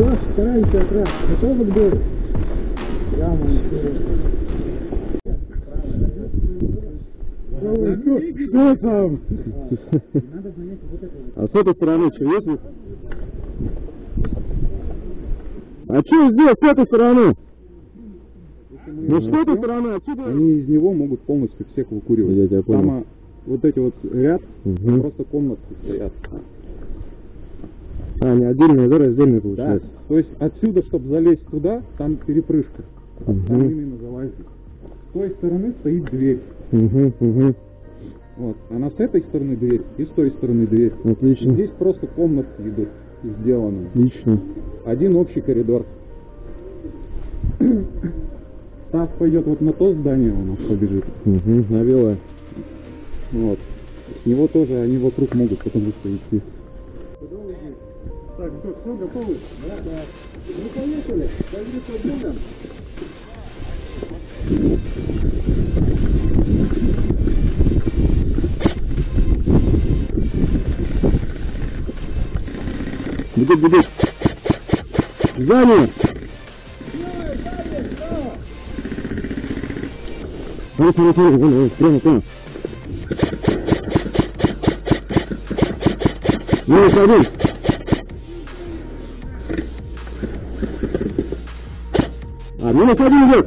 Саш, стараемся отряд. Готовы к бою? Прямо что там? А с этой стороны что есть? А что здесь, с этой стороны? Ну с этой стороны, отсюда... Они из него могут полностью всех выкуривать. Я тебя понял. Там вот эти вот ряд, просто комнатки стоят. А, не отдельные, да, раздельные получается? Да. То есть отсюда, чтобы залезть туда, там перепрыжка. Там именно залазить. С той стороны стоит дверь. Вот. Она с этой стороны дверь и с той стороны дверь. Отлично. И здесь просто комнатки идут сделаны. Отлично. Один общий коридор. Стас пойдет вот на то здание, у нас побежит. Навела. Вот. С него тоже они вокруг могут потому что идти. Так, все готовы? Да, да. Ну поехали. Пойдем подумаем. Бегут. Здание! Смотри, прямо. Минус один. Минус один идет.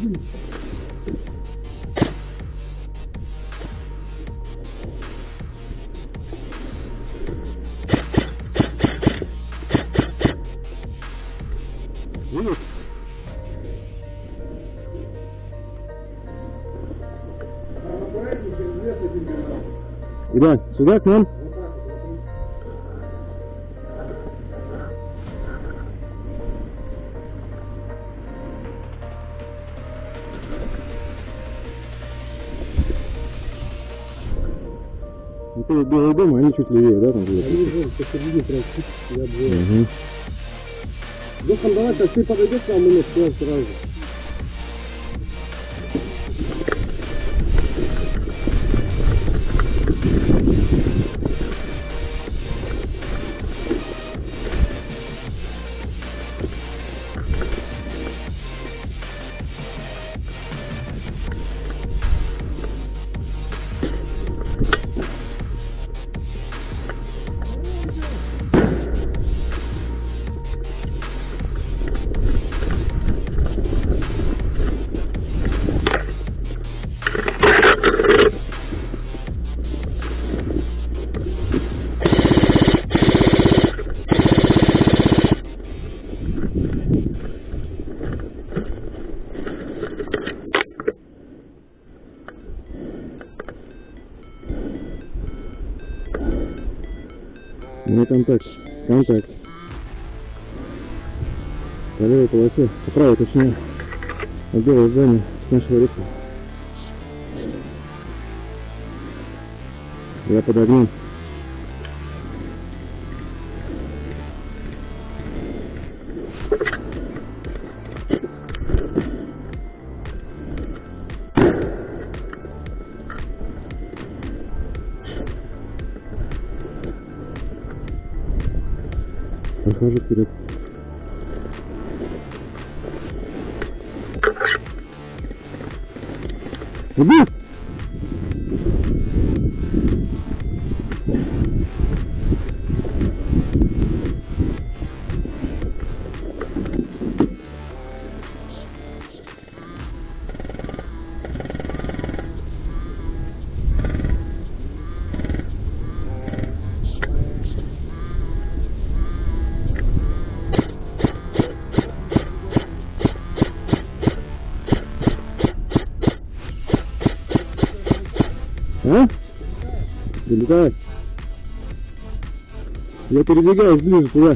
Куда? Сюда, к нам? Вот этот белый дом, они чуть левее, да, там где-то? Они же посреди прям чуть обзор. Духан, давай, так ты подойдешь к нам и нас сразу. Ну контакт. По левой полосе, по правой точнее, от белого здания с нашего реки. Я под огнем. Прохожу вперед. Иди! А? Долетай. Я передвигаюсь ближе туда.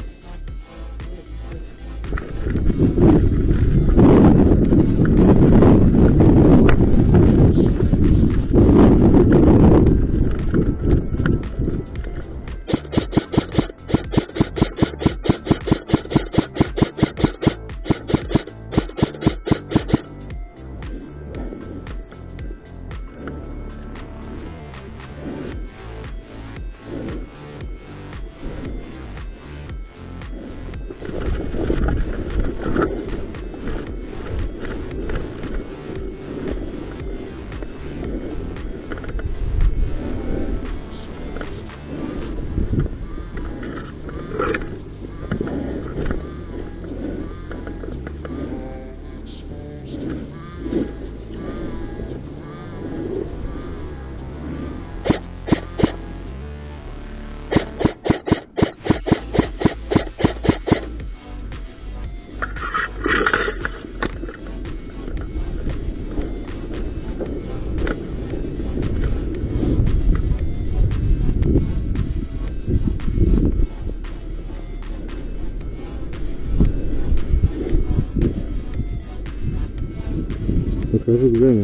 Подхожу к Жене.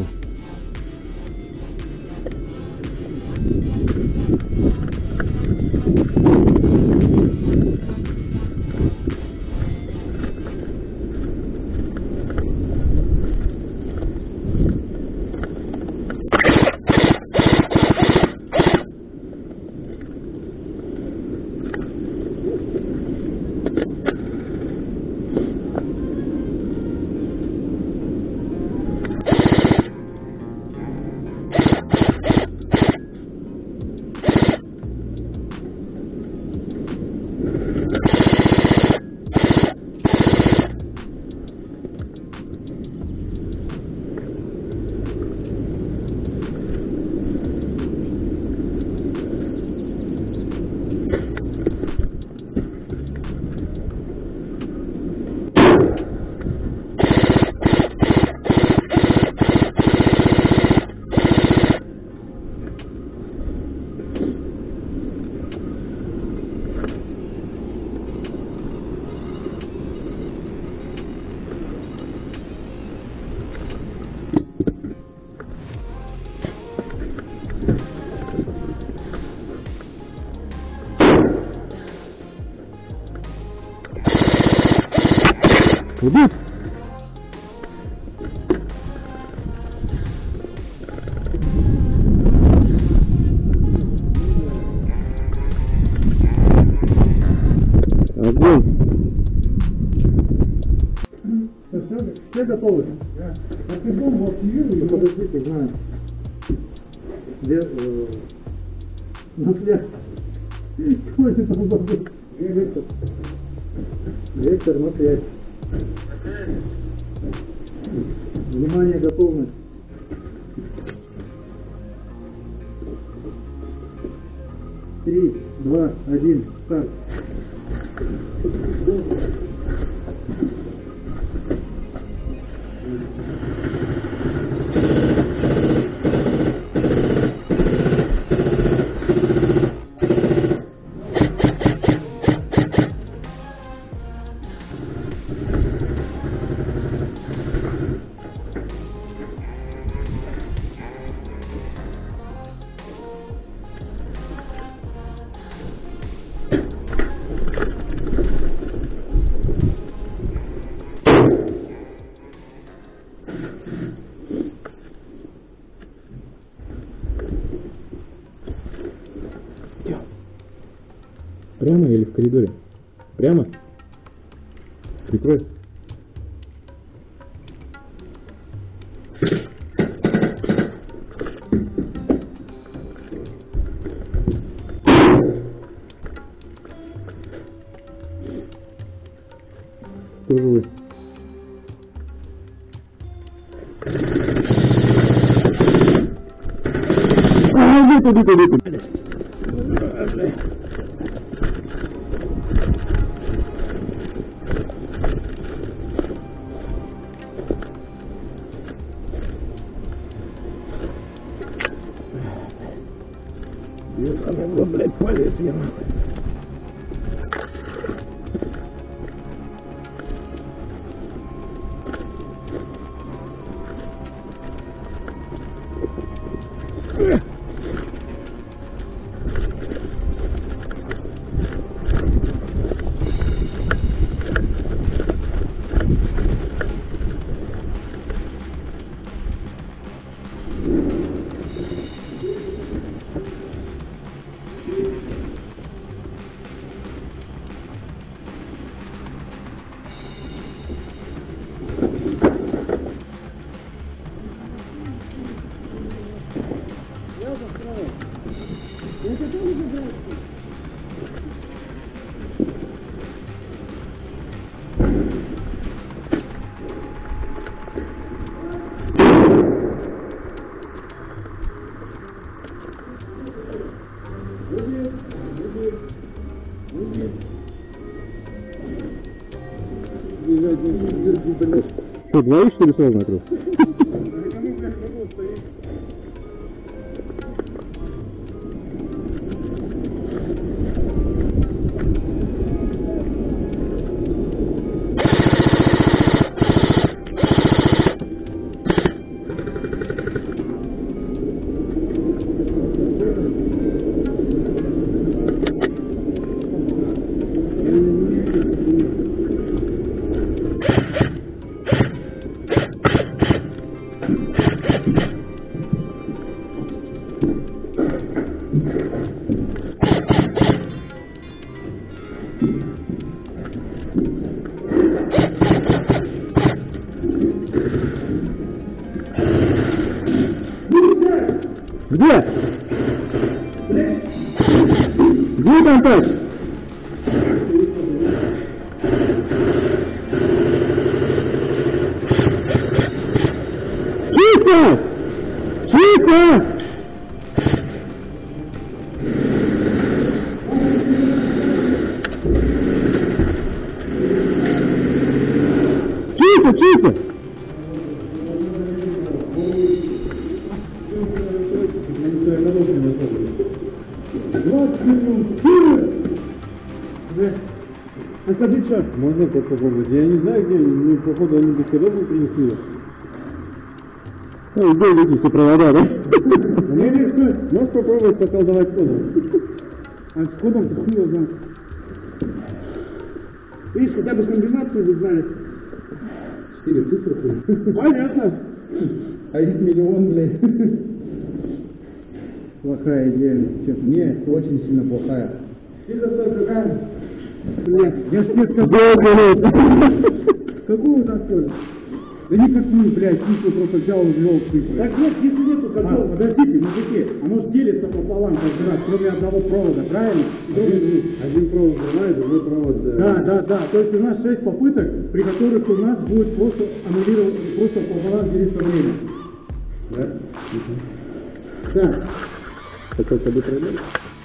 Иди! Огонь! Все готовы? Да. А ты бомбу активируй? Подождите, знаю. Где... на связь. Что это там забыл? Вектор. Вектор на связь. Внимание, готовность. Три, два, один, старт. Прямо или в коридоре? Прямо? Прикрой. Кто живой? Иди. Блядь, полез я нахуй. Что, двоих, что ли, сразу накрыл? Где? Где контакт? Тихо! Тихо! Тихо, тихо! А скажи, что? Можно как попробовать? Я не знаю, где, ну, походу, они беспорядок принесли. Ну, где эти все провода, да? Можешь попробовать поколдовать кодом? А с кодом ты хуй его знаешь. Видишь, хотя бы комбинацию вы знали. 4 цифры. Понятно. А их миллион, блядь. Плохая идея, честно. Не, очень сильно плохая. Сильно какая? Блядь, я ж тебе сказал. Какую настоль? Да никакую, блядь, чисто просто взял и ввел цифры. Так нет, если нету контроля. Подождите, мужики, оно ж делится пополам каждый раз, кроме одного провода, правильно? Один провод взрывает, другой провод... Да. То есть у нас 6 попыток, при которых у нас будет просто аннулировать, просто пополам делиться время. Да? Так. Такой собой проблема?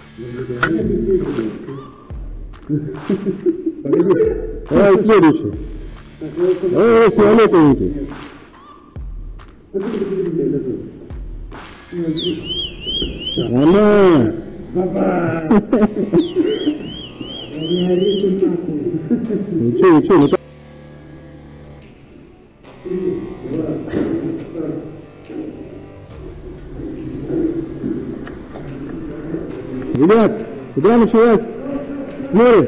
Давай следующий. Ой, фиолетовенький. Она. Ничего, ну так. Ребят, куда началась? Смотри.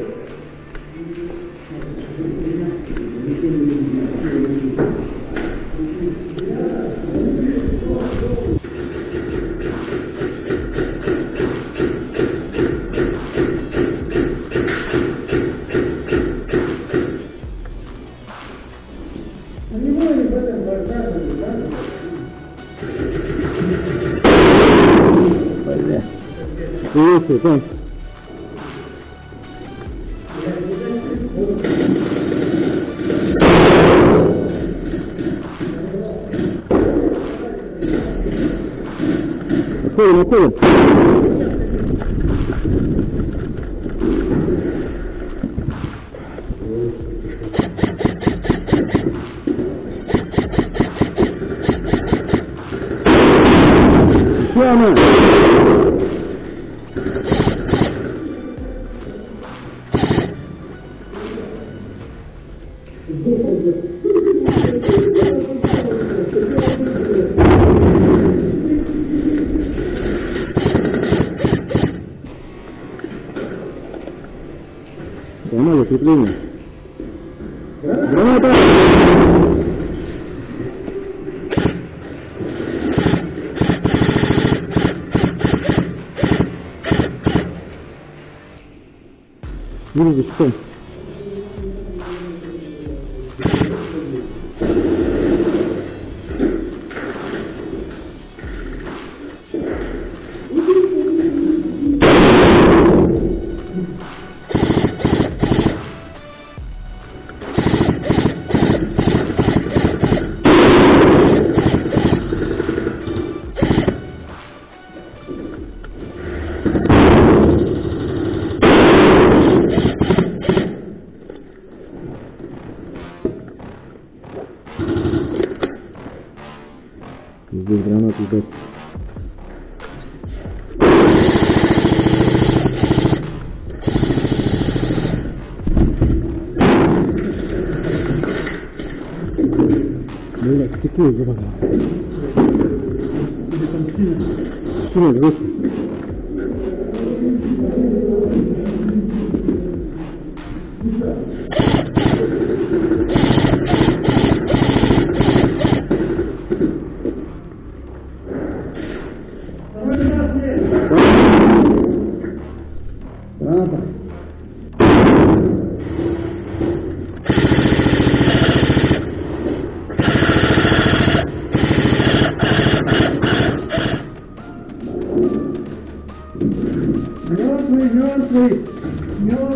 Приветствую, там. Находим. Еще она. Поймали закрепление. Граната! Вижу за щитом. Здесь гранаты ждать. Блядь, стекло забагал. Сюда, жестко. свои.